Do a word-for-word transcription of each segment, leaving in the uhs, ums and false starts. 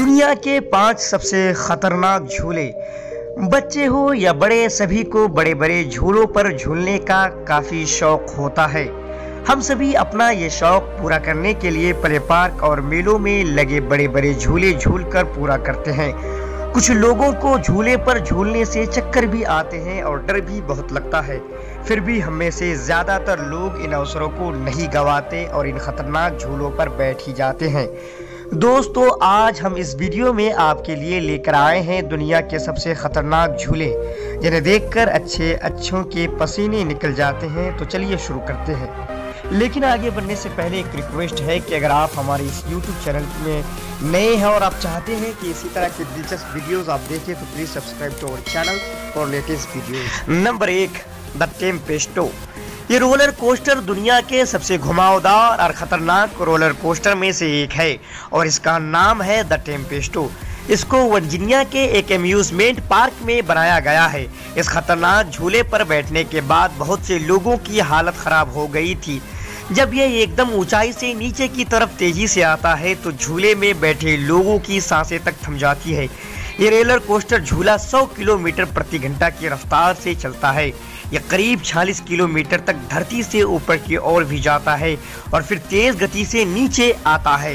दुनिया के पांच सबसे खतरनाक झूले। बच्चे हो या बड़े, सभी को बड़े बड़े झूलों पर झूलने का काफी शौक होता है। हम सभी अपना ये शौक पूरा करने के लिए प्ले पार्क और मेलों में लगे बड़े बड़े झूले झूलकर पूरा करते हैं। कुछ लोगों को झूले पर झूलने से चक्कर भी आते हैं और डर भी बहुत लगता है, फिर भी हम में से ज्यादातर लोग इन अवसरों को नहीं गंवाते और इन खतरनाक झूलों पर बैठ ही जाते हैं। दोस्तों, आज हम इस वीडियो में आपके लिए लेकर आए हैं दुनिया के सबसे खतरनाक झूले, जिन्हें देखकर अच्छे अच्छों के पसीने निकल जाते हैं। तो चलिए शुरू करते हैं। लेकिन आगे बढ़ने से पहले एक रिक्वेस्ट है कि अगर आप हमारे इस यूट्यूब चैनल में नए हैं और आप चाहते हैं कि इसी तरह के दिलचस्प वीडियोस आप देखें तो please subscribe to our channel for latest videos. Number एक, द टेम्पेस्टो। ये रोलर कोस्टर दुनिया के सबसे घुमावदार और खतरनाक रोलर कोस्टर में से एक है और इसका नाम है द टेम्पेस्टो। इसको वर्जीनिया के एक एम्यूजमेंट पार्क में बनाया गया है। इस खतरनाक झूले पर बैठने के बाद बहुत से लोगों की हालत खराब हो गई थी। जब यह एकदम ऊंचाई से नीचे की तरफ तेजी से आता है तो झूले में बैठे लोगों की सांसें तक थम जाती है। ये रोलर कोस्टर झूला सौ किलोमीटर प्रति घंटा की रफ्तार से चलता है। यह करीब छियालीस किलोमीटर तक धरती से ऊपर की ओर भी जाता है और फिर तेज गति से नीचे आता है।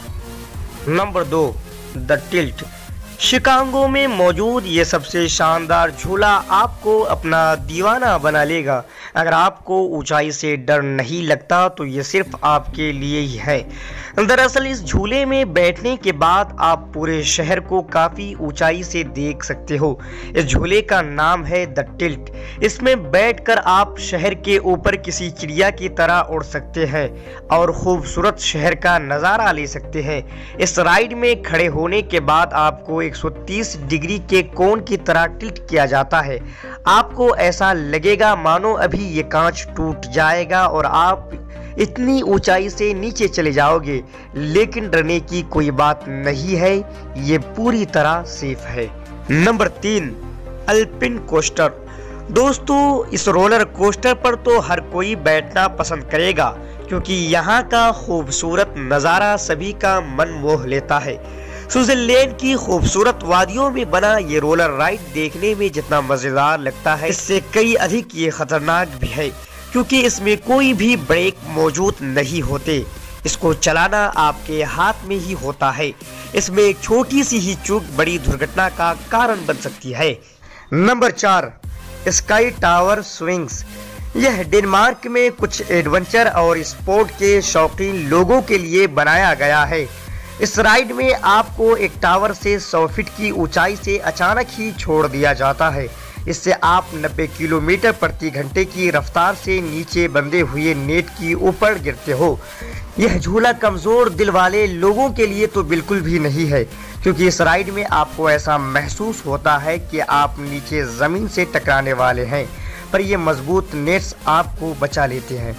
नंबर दो, द टिल्ट। शिकागो में मौजूद ये सबसे शानदार झूला आपको अपना दीवाना बना लेगा। अगर आपको ऊंचाई से डर नहीं लगता तो ये सिर्फ आपके लिए ही है। दरअसल इस झूले में बैठने के बाद आप पूरे शहर को काफ़ी ऊंचाई से देख सकते हो। इस झूले का नाम है द टिल्ट। इसमें बैठकर आप शहर के ऊपर किसी चिड़िया की तरह उड़ सकते हैं और खूबसूरत शहर का नज़ारा ले सकते हैं। इस राइड में खड़े होने के बाद आपको एक सौ तीस डिग्री के कोण की तरह टिल्ट किया जाता है। आपको ऐसा लगेगा मानो अभी ये कांच टूट जाएगा और आप इतनी ऊंचाई से नीचे चले जाओगे, लेकिन डरने की कोई बात नहीं है, ये पूरी तरह सेफ है। नंबर तीन, अल्पिन कोस्टर। दोस्तों, इस रोलर कोस्टर पर तो हर कोई बैठना पसंद करेगा क्योंकि यहाँ का खूबसूरत नज़ारा सभी का मन मोह लेता है। स्विट्जरलैंड की खूबसूरत वादियों में बना ये रोलर राइड देखने में जितना मजेदार लगता है, इससे कई अधिक ये खतरनाक भी है क्योंकि इसमें कोई भी ब्रेक मौजूद नहीं होते। इसको चलाना आपके हाथ में ही होता है। इसमें एक छोटी सी ही चूक बड़ी दुर्घटना का कारण बन सकती है। नंबर चार, स्काई टावर स्विंग्स। यह डेनमार्क में कुछ एडवेंचर और स्पोर्ट के शौकीन लोगों के लिए बनाया गया है। इस राइड में आपको एक टावर से सौ फीट की ऊंचाई से अचानक ही छोड़ दिया जाता है। इससे आप नब्बे किलोमीटर प्रति घंटे की रफ्तार से नीचे बंधे हुए नेट की ऊपर गिरते हो। यह झूला कमज़ोर दिल वाले लोगों के लिए तो बिल्कुल भी नहीं है क्योंकि इस राइड में आपको ऐसा महसूस होता है कि आप नीचे ज़मीन से टकराने वाले हैं, पर यह मजबूत नेट्स आपको बचा लेते हैं।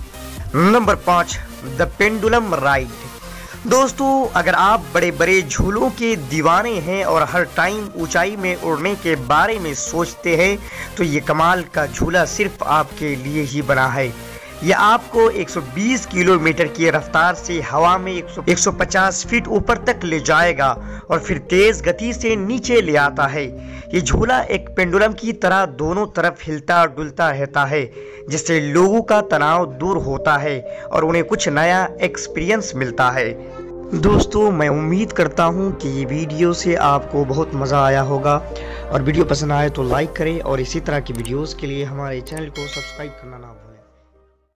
नंबर पाँच, द पेंडुलम राइड। दोस्तों, अगर आप बड़े बड़े झूलों के दीवाने हैं और हर टाइम ऊंचाई में उड़ने के बारे में सोचते हैं तो ये कमाल का झूला सिर्फ आपके लिए ही बना है। यह आपको एक सौ बीस किलोमीटर की रफ्तार से हवा में एक सौ पचास फीट ऊपर तक ले जाएगा और फिर तेज गति से नीचे ले आता है। ये झूला एक पेंडुलम की तरह दोनों तरफ हिलता डुलता रहता है, जिससे लोगों का तनाव दूर होता है और उन्हें कुछ नया एक्सपीरियंस मिलता है। दोस्तों, मैं उम्मीद करता हूँ कि ये वीडियो से आपको बहुत मज़ा आया होगा और वीडियो पसंद आए तो लाइक करें और इसी तरह की वीडियोस के लिए हमारे चैनल को सब्सक्राइब करना ना भूलें।